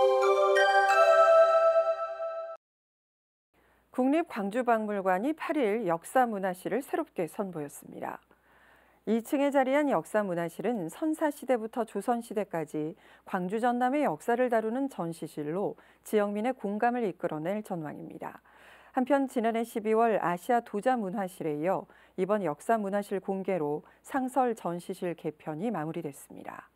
국립광주박물관이 8일 역사문화실을 새롭게 선보였습니다. 2층에 자리한 역사문화실은 선사시대부터 조선시대까지 광주 전남의 역사를 다루는 전시실로 지역민의 공감을 이끌어낼 전망입니다. 한편 지난해 12월 아시아 도자문화실에 이어 이번 역사문화실 공개로 상설 전시실 개편이 마무리됐습니다.